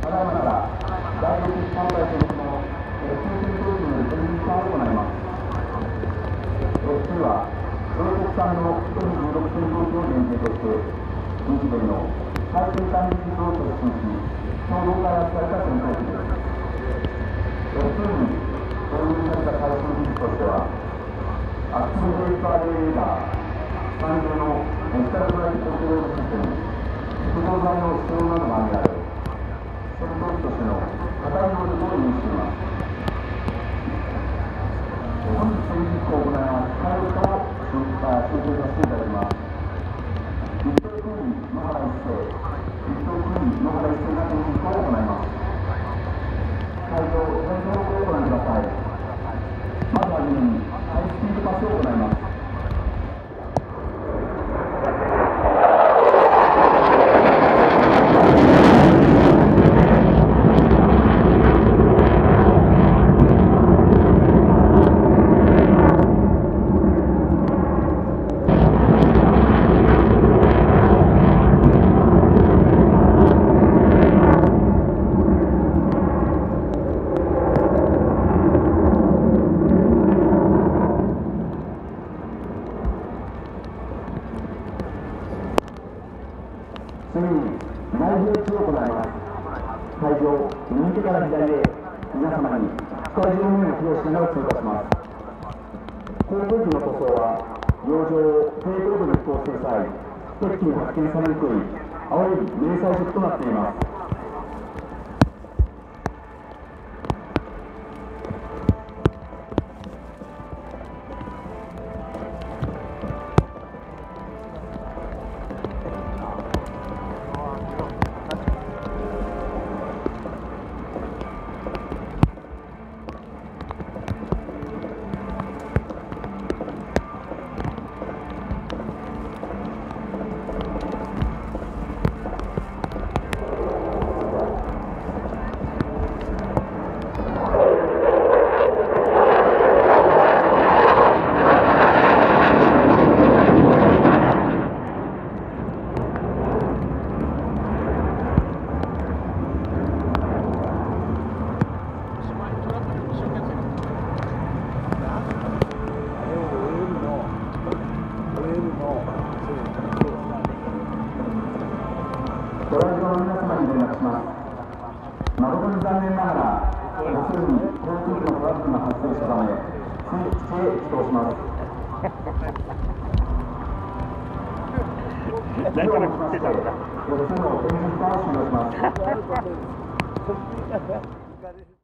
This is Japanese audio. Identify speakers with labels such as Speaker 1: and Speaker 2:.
Speaker 1: ただいまから第6販売所の抽選投票の取引を行います。次は米国産の16戦闘機を限定として日米の最先端技術を突進し共同開発された戦闘機です。次に導入された最新技術としてはアクティブベースアレイレーダー3重のスタブライトコントロールシステム複合材の使用などが挙げられ戦闘機としての高い能力を有しています。本日戦実行を行います。パイロットを申請させていただきます。立東空尉野原一世、立東空尉野原一世が戦実行を行います。会場、戦闘をご覧ください。まずはじめにハイスピードパスを行います。次に内容値を行います。会場、右手から左へ皆様にスタジオの披露しながら通過します。航空機の塗装は洋上、低高度で飛行する際敵機に発見されにくい青い迷彩色となっています。ご来場の皆様に連絡します。誠に残念ながら、ごすぐに航空機のトラブルが発生したため、追記へ帰投します。以上をもちまして、4つの展示会を終了します。